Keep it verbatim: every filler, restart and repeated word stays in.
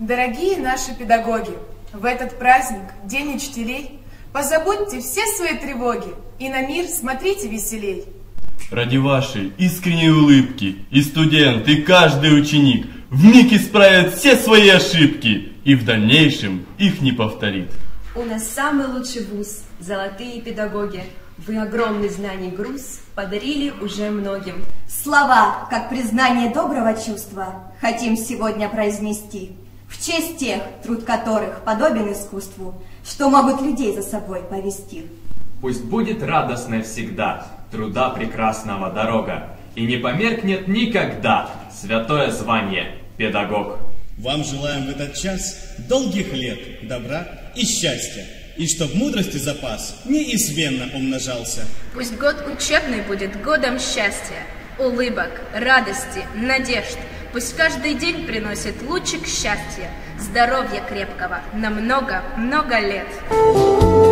Дорогие наши педагоги, в этот праздник, День учителей, позабудьте все свои тревоги и на мир смотрите веселей. Ради вашей искренней улыбки и студент, и каждый ученик вмиг исправит все свои ошибки и в дальнейшем их не повторит. У нас самый лучший вуз, золотые педагоги. Вы огромный знаний груз подарили уже многим. Слова, как признание доброго чувства, хотим сегодня произнести в честь тех, труд которых подобен искусству, что могут людей за собой повести. Пусть будет радостной всегда труда прекрасного дорога, и не померкнет никогда святое звание педагог. Вам желаем в этот час долгих лет добра и счастья, и чтоб мудрости запас неизменно умножался. Пусть год учебный будет годом счастья, улыбок, радости, надежд. Пусть каждый день приносит лучик счастья, здоровья крепкого на много-много лет.